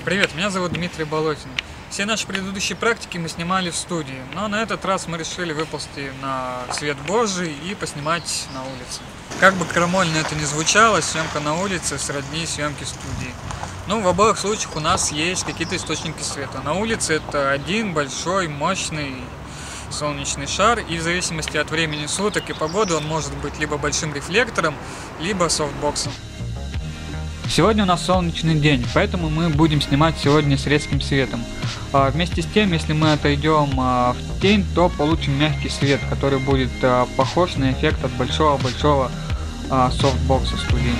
Привет, меня зовут Дмитрий Болотин. Все наши предыдущие практики мы снимали в студии, но на этот раз мы решили выползти на свет Божий и поснимать на улице. Как бы крамольно это ни звучало, съемка на улице сродни съемке в студии. Ну, в обоих случаях у нас есть какие-то источники света. На улице это один большой, мощный солнечный шар, и в зависимости от времени суток и погоды он может быть либо большим рефлектором, либо софтбоксом. Сегодня у нас солнечный день, поэтому мы будем снимать сегодня с резким светом. Вместе с тем, если мы отойдем в тень, то получим мягкий свет, который будет похож на эффект от большого-большого софтбокса студийного.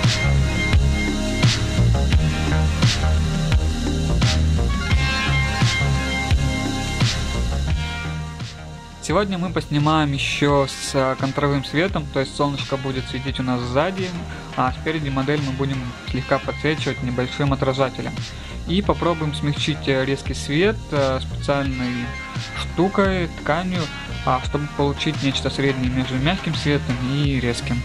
Сегодня мы поснимаем еще с контровым светом, то есть солнышко будет светить у нас сзади, а спереди модель мы будем слегка подсвечивать небольшим отражателем. И попробуем смягчить резкий свет специальной штукой, тканью, чтобы получить нечто среднее между мягким светом и резким.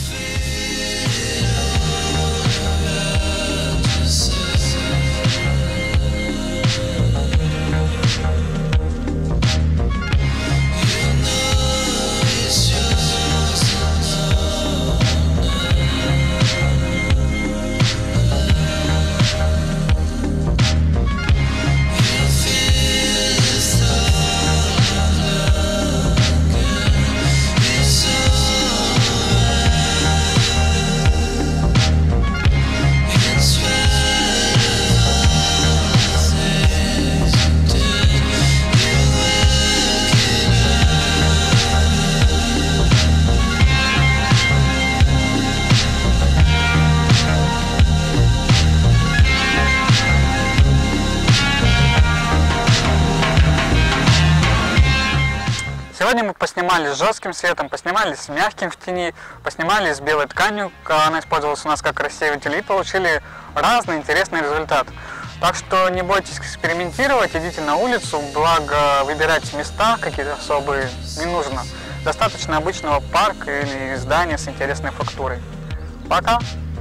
Сегодня мы поснимали с жестким светом, поснимали с мягким в тени, поснимали с белой тканью, она использовалась у нас как рассеиватель, и получили разный интересный результат. Так что не бойтесь экспериментировать, идите на улицу, благо выбирать места какие-то особые не нужно. Достаточно обычного парка или здания с интересной фактурой. Пока!